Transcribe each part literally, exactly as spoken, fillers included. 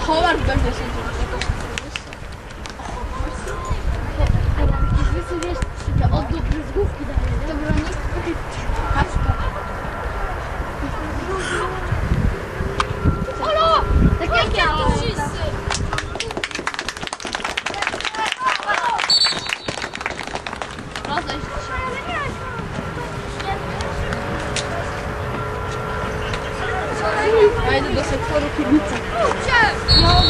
Howard będzie sędzią. Wiesz, od dobrych z główki daje. To było nic. Kaczka. Olo! Tak jak ja to wszyscy. Rozejść się. Ja idę do sektoru kibica. No,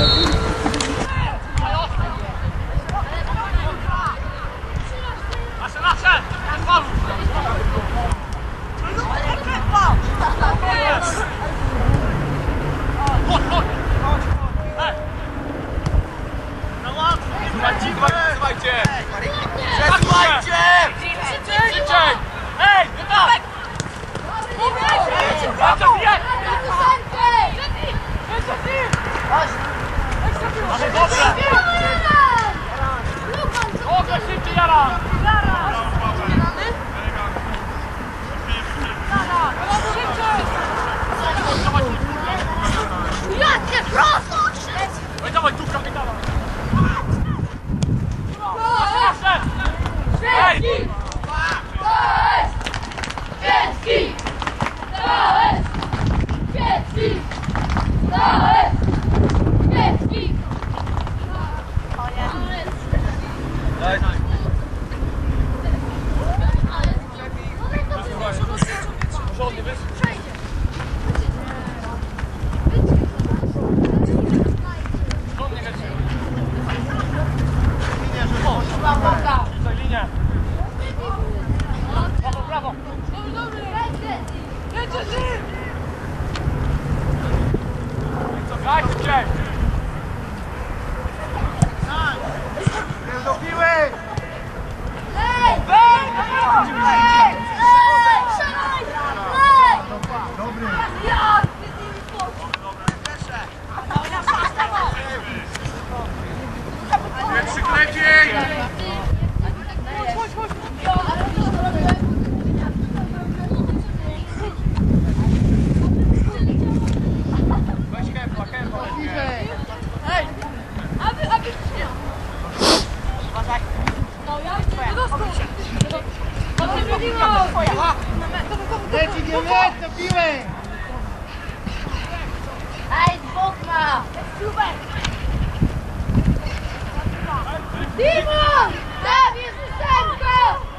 Dimon! Dawid, ósemkę!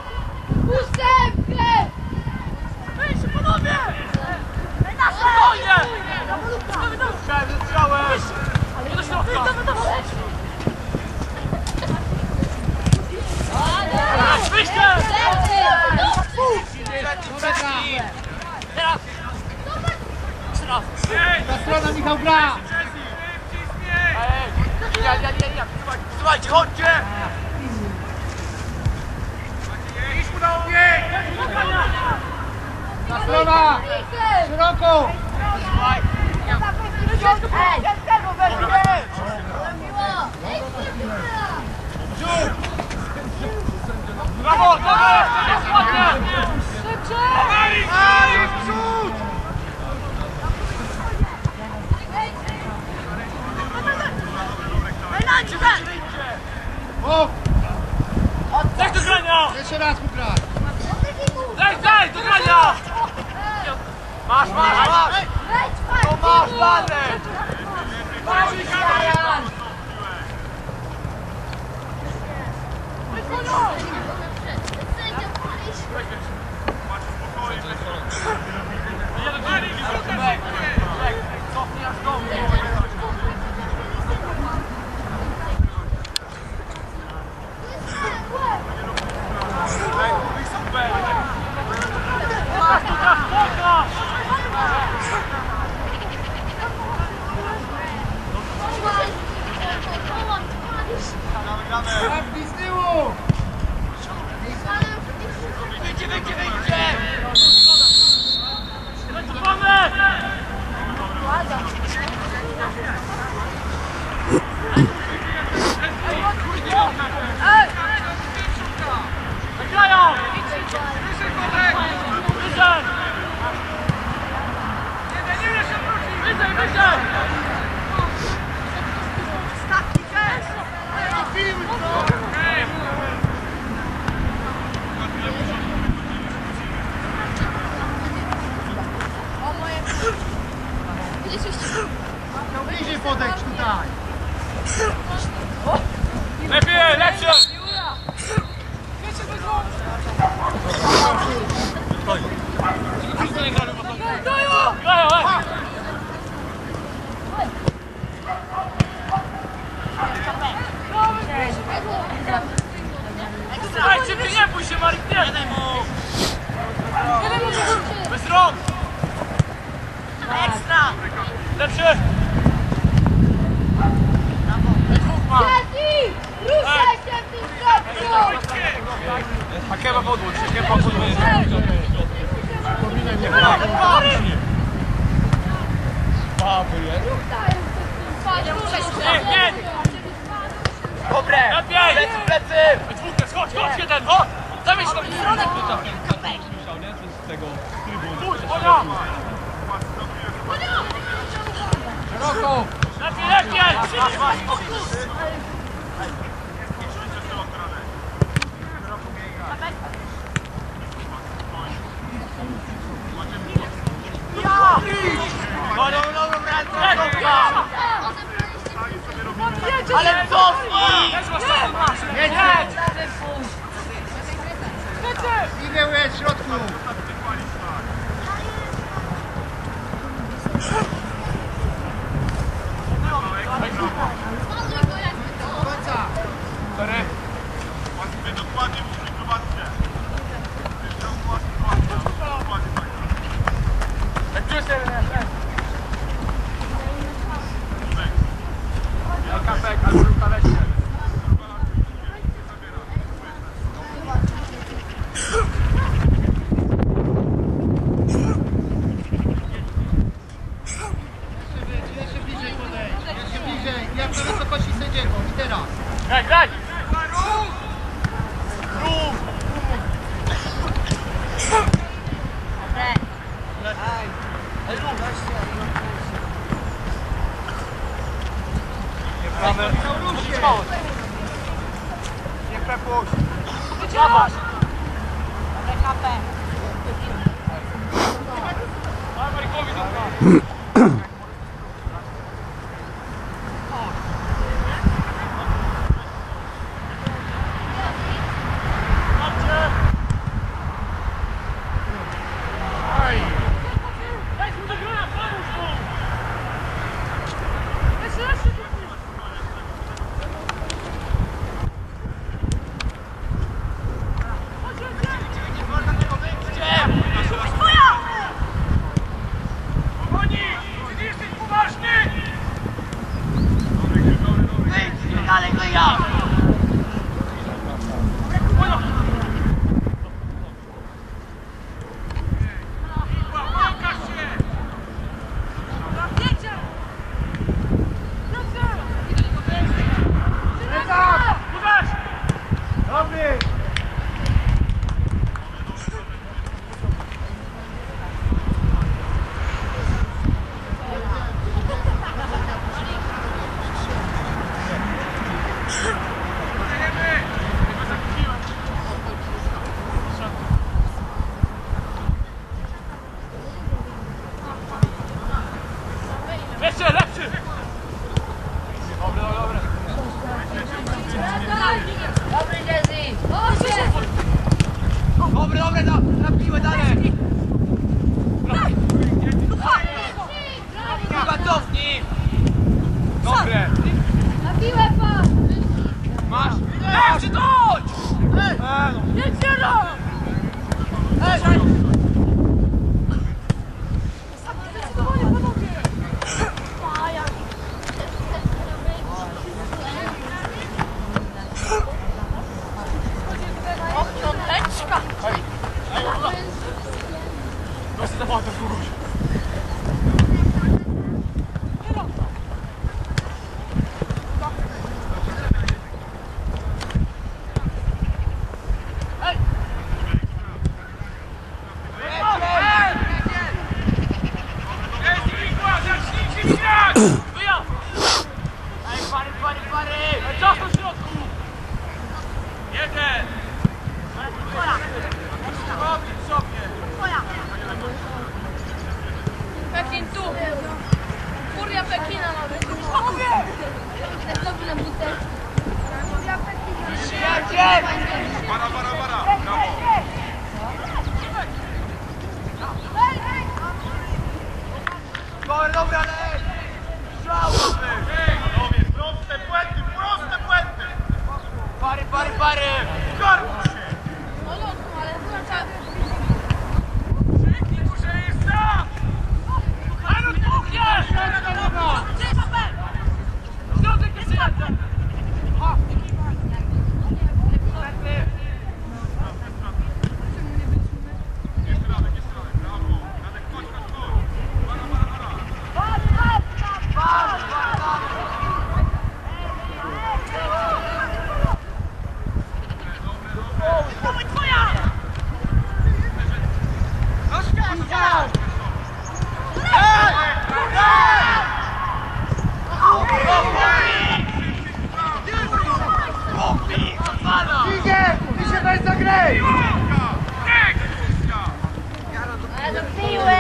Ósemkę! Wyjście, panowie! Spokojnie! Chciałem, wystrzałem! Nie do środka! Wyjście! Teraz! Teraz! Ta strona, Michał, gra! Ja, ja, ja, ja! Słuchajcie, chodźcie! Idź mu na ogień! Ta strona! Szeroko! Brawo, dobra! Ładnie! Szybciej! Aj, w przód! O! Daj do grania! Jeszcze raz mu grać! Daj, daj, do grania! Masz, masz, masz! To masz, Danek! Masz, Jan! Cofnij aż do mnie! Łapki z tyłu! Wyjdzie, wyjdzie, wyjdzie! Wycofamy! Zagrają! Wyżej! Wyżej, wyżej! piły to! O moje... Gdzieś już ci... No bliżej podejdź tutaj! Lepiej, lepsze! Grają, ej! Słuchajcie, ty nie bój się, Marek, nie! Daj mu! Bez rąk! Ekstra! Lepszy! Dwóch ma! Ruszaj się w tym stopniu! Hakema podłóż, Hakema podłóż. Nie, nie! Dobre! Lepiej! Plecy, plecy! We dwóch, chodź, chodź, jeden, chodź! Zamieść tam w środek! Pójdź, Bonia! Szeroko! Lepiej, lepiej! Masz, masz, ale cofnij! Jedź! Igę jest w środku! Do końca! Cztery. Dokładnie musimy prowadzić. Jak czujesz się, Kapek, albo ruka leśnie. Jeszcze bliżej podejdź! Jeszcze bliżej! Jak na wysokości sędziego! I teraz! Graj, graj! Rób! Prawy. Nie przepuść! Zobacz! Daj Marikowi dobra. Daj mu do grona, pomóż mu! Jeszcze, jeszcze! Powoli! Czy ty jesteś poważny? Wyjdź! Dalej, no ja! Pokaż się! Uderz! Dobry! Jeszcze lepszy! Dobry, dobry. Dobry Jazzy! Dobry, dobry, na, na piłę dalej! Piła cofnij! Dobre! Na piłę pan! Masz! Lepszy, dojdź! Nie zero! Piąteczka! Proszę zawołać do kogoś. Andrzej! Ale do piły!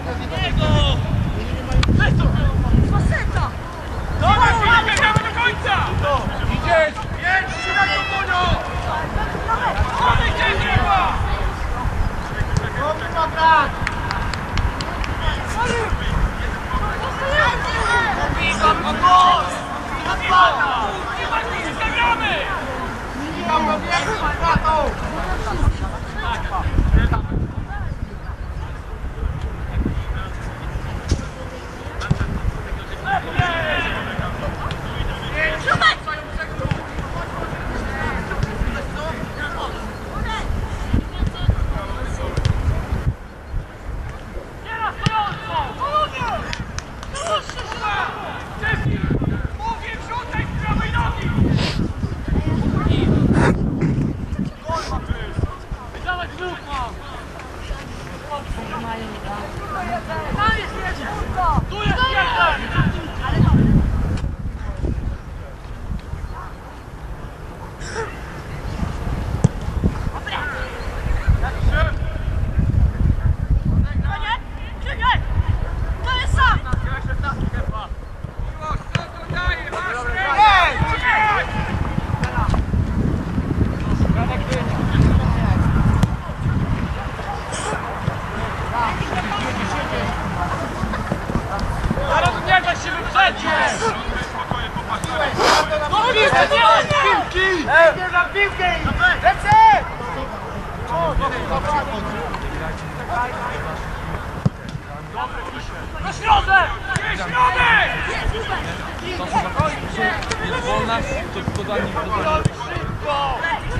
Idziesz! Jedź się na tą konią! Powiedz, chyba! Dobrze, brat! Biegam na głos! Na pana! Chyba nie zagramy! Michał, do biegu, bratą! Mówię, wrzucaj z prawej nogi! Dawaj dwóch mam! Tu jest jeden! Zaraz nie da się wyprzedzić! No nie, piłki! Ej, na piłkę! Lecę! Na środek! Nie, środek! Jest wolna, to podanie do Szybko!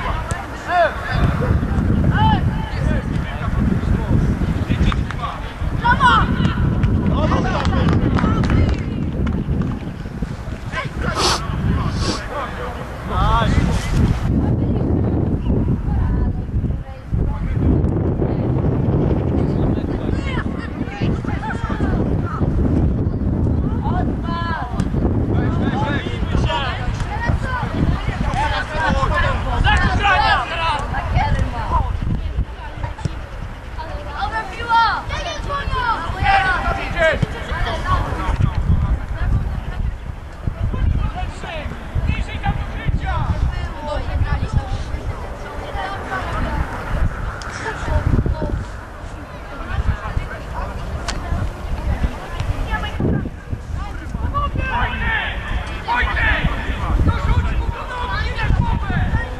Zagrania! Dobra piła! Biegaj, dzwonią! Idziesz! Niżej tam do życia! Było, wygrali sobie. Wojtek! Wojtek! No rzuć mu do nogi, nie na głowę!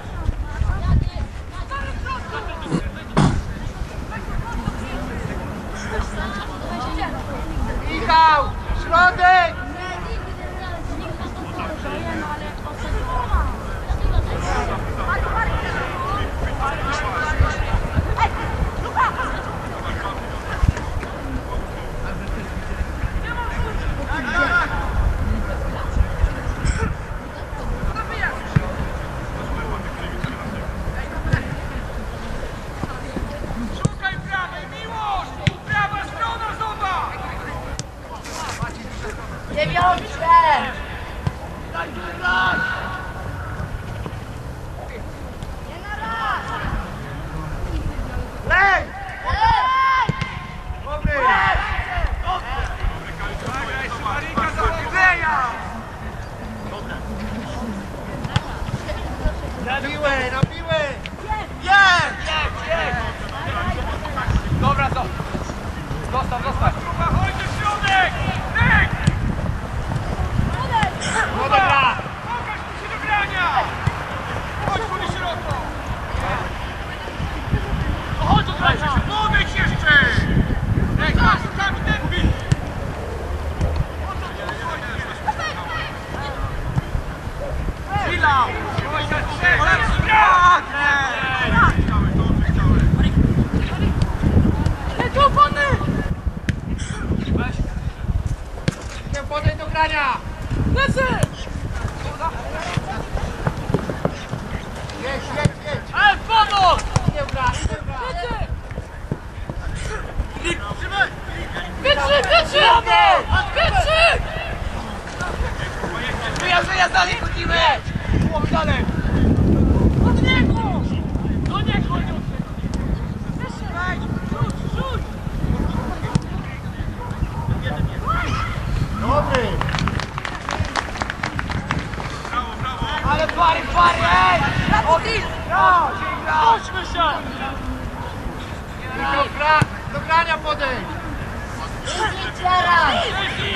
Michał! Środek! Szukaj prawej, Miłosz! Prawa strona, zobacz! Dziewiątkę! Daj, daj! Nie na raz! Lej! Ej! Dobry! Marika zachodzenia! Na piłę, na piłę! Jest! Jest, jest! Dobra, to. Zostaw, zostaw. Chodź do środek! Nek! No dobra! Pokaż mu się do grania! Chodź po szeroko! No chodź do grania! Podejdź jeszcze! Nek, masz rukami dębi! Chwila! Nie podaj do grania! Lecę! Jedź, jedź, jedź! Ale pomoc! Nie gra, nie gra! Pietrzyk, Pietrzyk! Pietrzyk! Wyjazdenia dalej chodzimy! Głowy dalej! Do niego! Do niego! Michał, gra- do grania podejdź! Jaraj!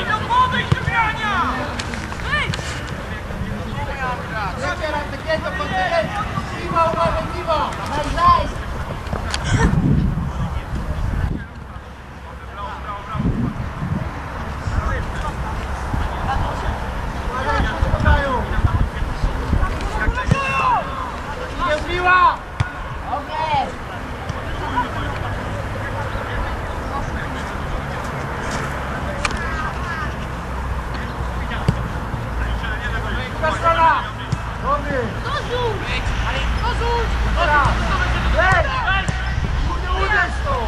Lecie Rantek, do podejdź! Piwa, uważaj, piwa! Weź, weź! Idzie piła! Dobrze! Druga strona! Dobry! Teraz! Leć! Nie uderz to!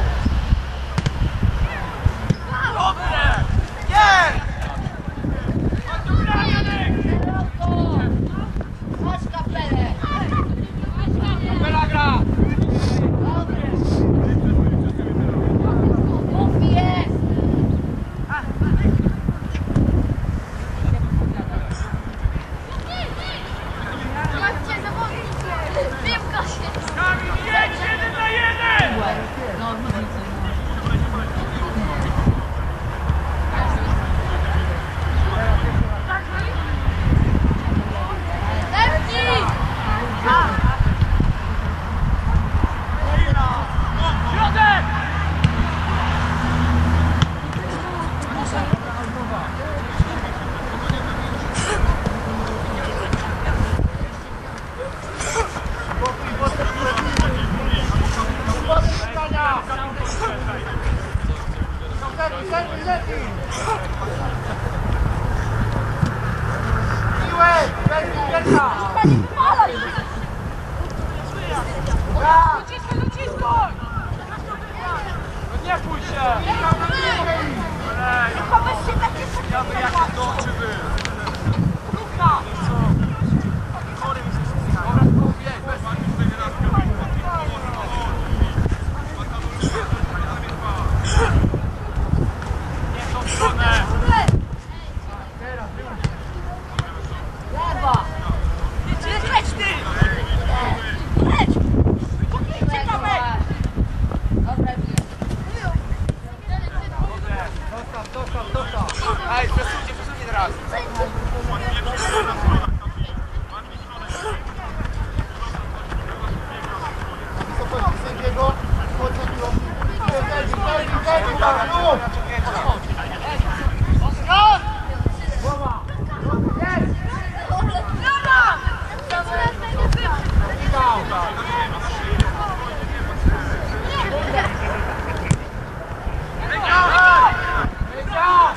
Dobre! Nie! Chodź kapelę! Kapela gra! Dobrze! Mów jest! Chodźcie, zawodnicy! Piłka się! Jedź jeden na jeden! No, widzę. Lepsi! Środek! Dociskaj, dociskaj! No nie bój się! Ja by jakie doczy był! Równa! Chory mi się Dobra, bieg, bez nie w tą stronę! Lewa! Leć ty! Leć! Czekamy! Dobra, Dostaw, dostaw, dostaw! Ej, przesuńcie, przesuńcie teraz! Wysokości sędziego, wchodzą piłą. Zerwi, zerwi, zerwi, tam, lub! Oskar! Głowa! Jest! Michał! Wiedział!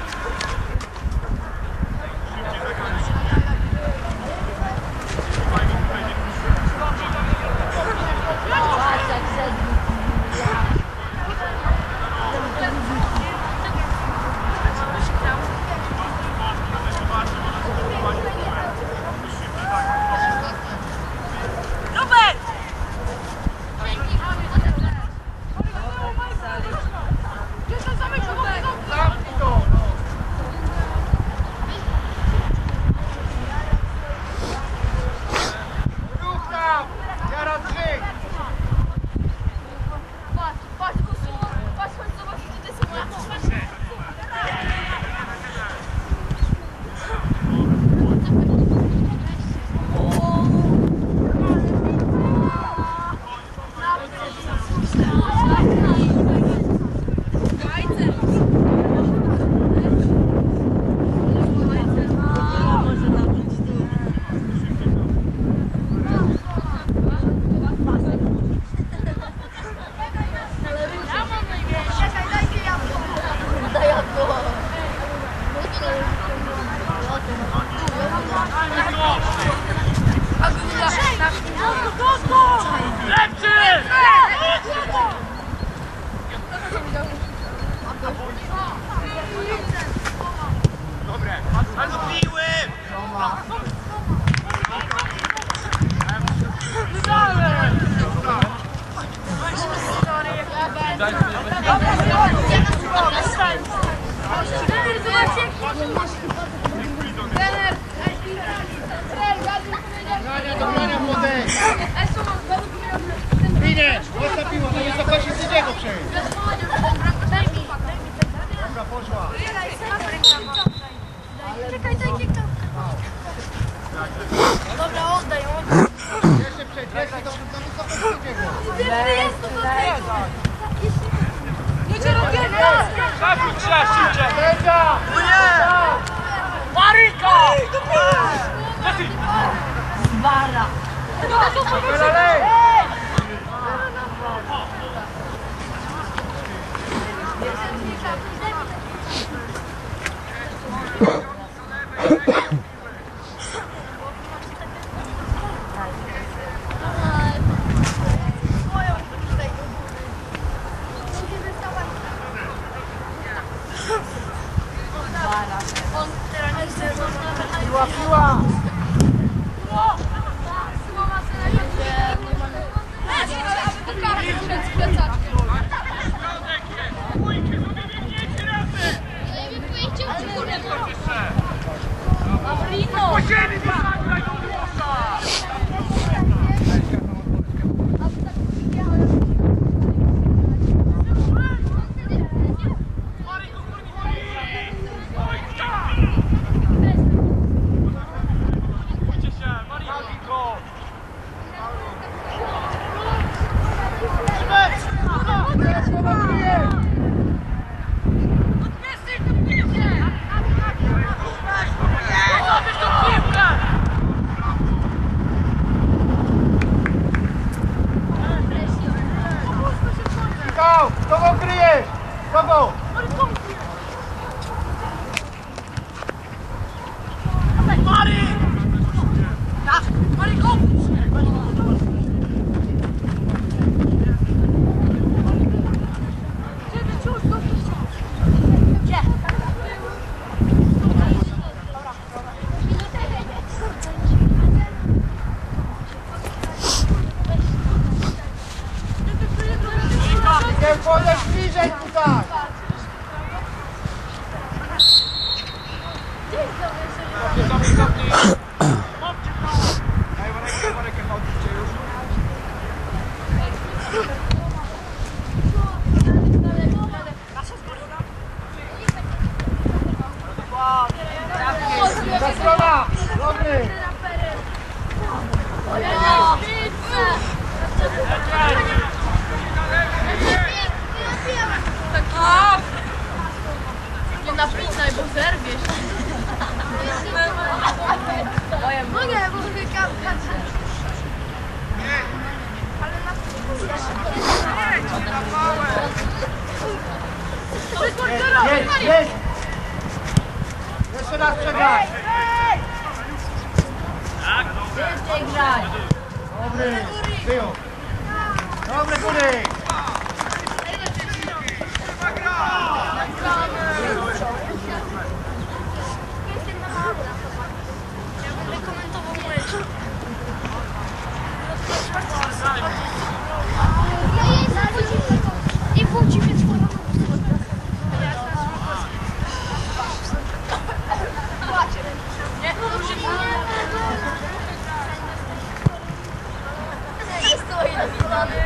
Patrz jak sedmi. Robert! Zamknij to! Ruch tam! Jara trzy! Patrz, patrz, patrz, chodź zobaczyć, gdzie są moje. Lepszy! Dobre, bardzo piły! Grania do grania podejdź! Ej, słuchaj, według mnie ten Finiesz! Mocna piła, na wysokości sędziego przejdź. Dobra, poszła. Czekaj, daj kilka. Dobra, oddaj, oddaj. Jeszcze przejdź, jeszcze to na wysokości sędziego. Jest to to. Jedzie Robiena! Szafuj, trzeszcie! Sędzia! Mariko! Bara! Dalej! Piła, piła! Kogo kryjesz? Kogo? Mari! Mari, kom! Nie wchodzisz bliżej tutaj! Ta strona! Dobry! Nie napinaj, bo zerwiesz. Mogę, bo wykam. Jedź, jedź! Jeszcze raz przegraj! Jeszcze graj. Dobry! Wyjął! Dobry góry! Ja będę komentował mecz. I wróci mnie twoją. Nie, dobrze. Nie stoi na widany.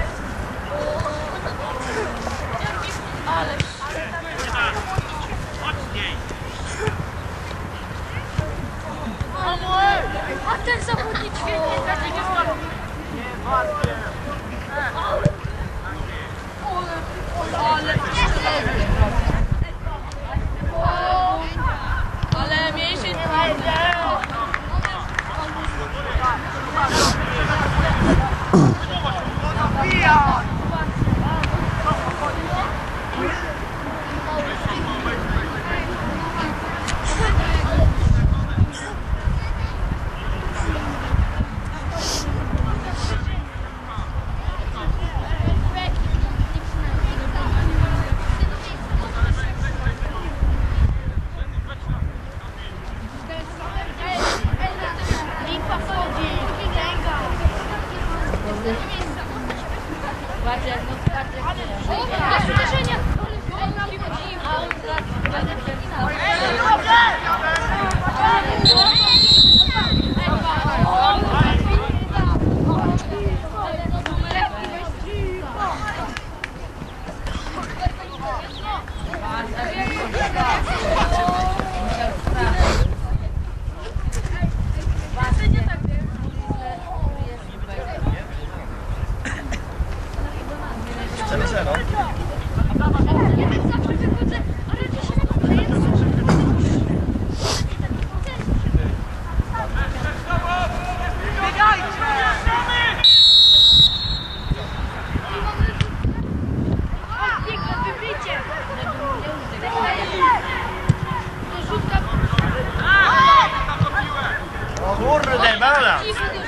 Ale... A ten zawodnik świetnie trafi nie zrobił. Ale... Ale mięsień... Patrz jak, no patrz jak... Bez uderzenia! A on teraz... zero zero. Kurde, bala!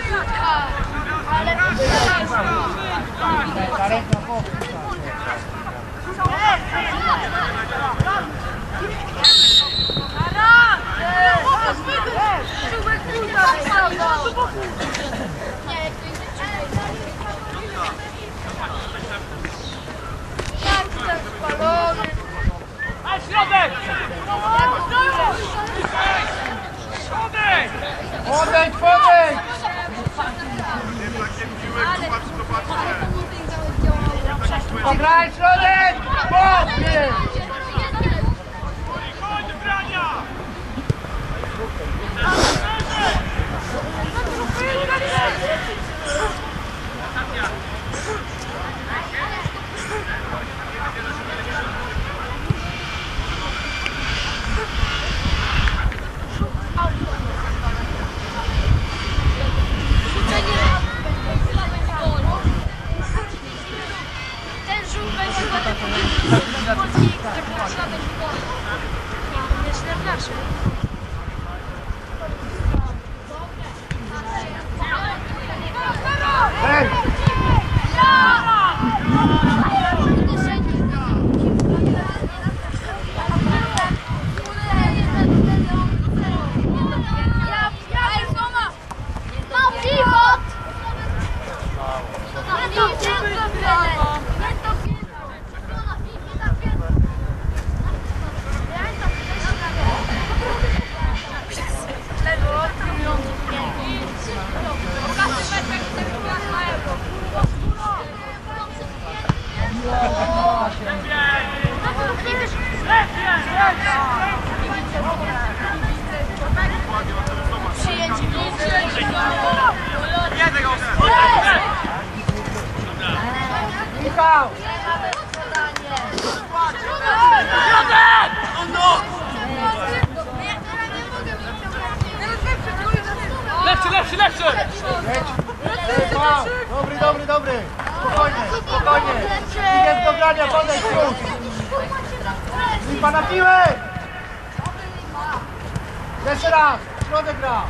Podejdź, podejdź! Graj środek! Mocniej! Ten żółt będzie Hej! Michał! Lepszy, lepszy, lepszy! Dobry, dobry, dobry! Spokojnie, spokojnie! Idziesz do grania, podejdź już! Lipa na piłę! Jeszcze raz! Środek gra!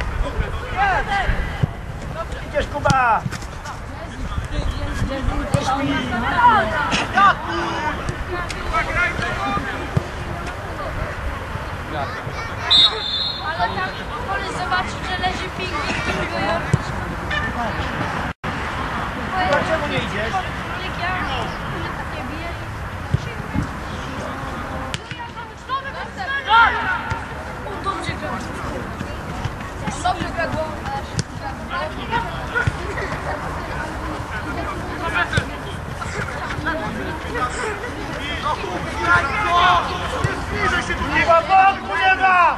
Idziesz, Kuba! Ale tam wolę zobaczyć, że leży pingwin, który go ją... Dlaczego nie idziesz? On dobrze gra. On dobrze gra głową. Lipa boku nie da!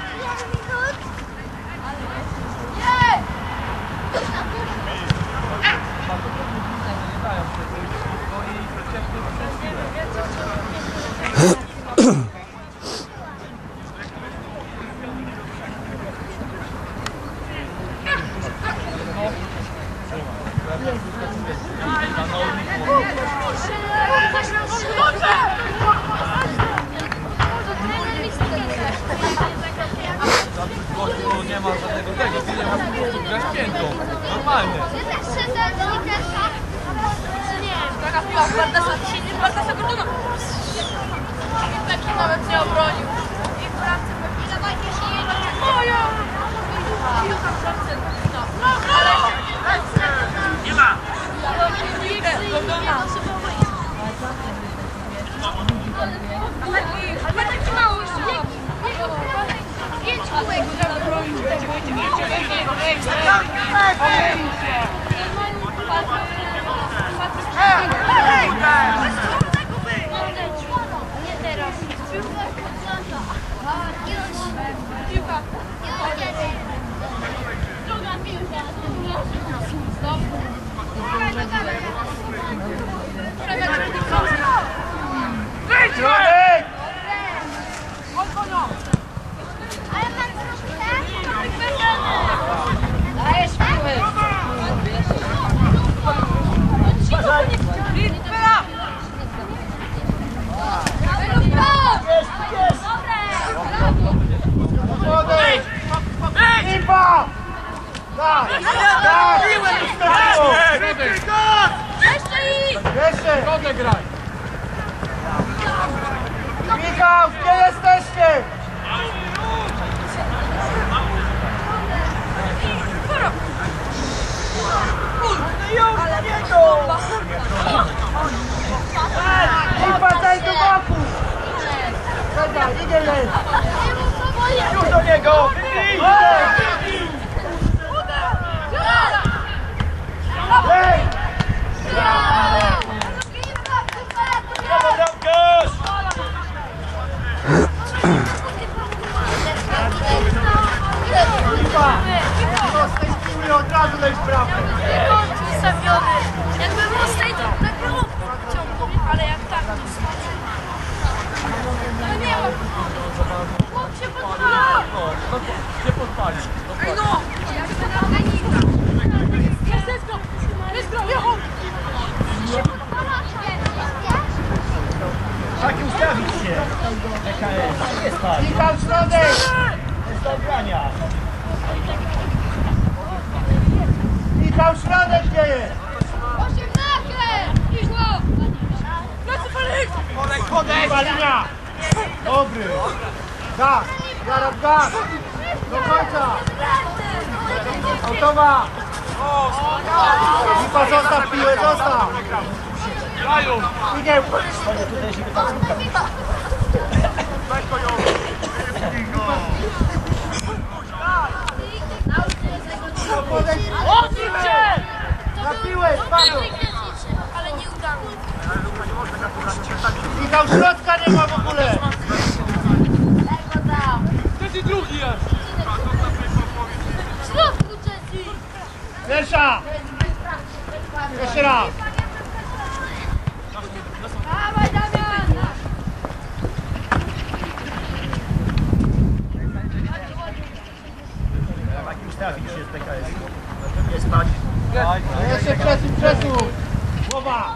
Gościu nie ma żadnego tego, ty nie masz grasz piętą. Normalnie. Taka piła w Bardasa, dzisiaj nie Bardasa Gordona. Taki nawet nie obronił. I w bramce pewnie dawajcie się jedzie. Moja! Piłka w bramce. Nie ma! Ale taki mały jeszcze. Pięć kółek. Nie teraz. Piłka. Druga piłka. Tak! Brawo! Jeszcze ich! Jeszcze! Środek graj! Michał, gdzie jesteście? Lipa, daj do boku! Czekaj, idziemy! Już do niego! Hej! Brawo, bramkarz! Lipa! No z tej piły od razu leć bramkę! Ustawiony. Jakby było z tej, to tak było ciągu, ale jak tak, to no nie ma. Chłop się podpala. No, no się podpali. Ej no! Jak się na organizm. Jest, jest go! Jest go, jechał! Tak ustawić się! Jaka jest? Jest tak! Michał, środek! Jest do grania! Michał, środek gdzie jest? osiemnaście! Iszło! Plecy Felix! Podaj, podaj! Lipa, linia! Dobry! Gaz! Jarab, gaz! Do końca! Gotowa! Lipa, zostaw piłę, zostaw! Grają! Idzie! Tutaj się tam Podejdź! Odliczcie! Na piłę, spadł! Ale nie udało. Michał, środka nie ma w ogóle! Trzeci drugi jest! W środku Jesse! Pierwsza! Jeszcze raz! Dawaj, Damian! tak ustawić się z P K S. Nie spać. Jeszcze przesuń, przesuń! Głowa!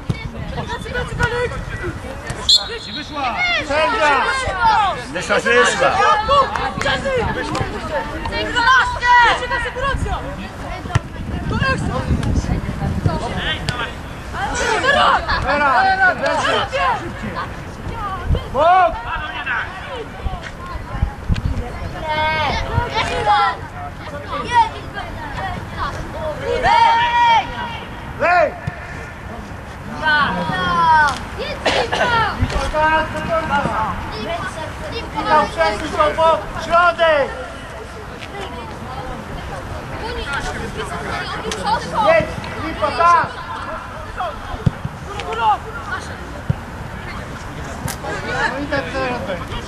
Wyszła! Sędzia! Wyszła, wyszła! Teraz! Szybciej! Bok! Lej! Michał, gaz, do końca! Michał, przesuń się po środek! Jedź! Lipa, gaz! No i tak teraz będzie.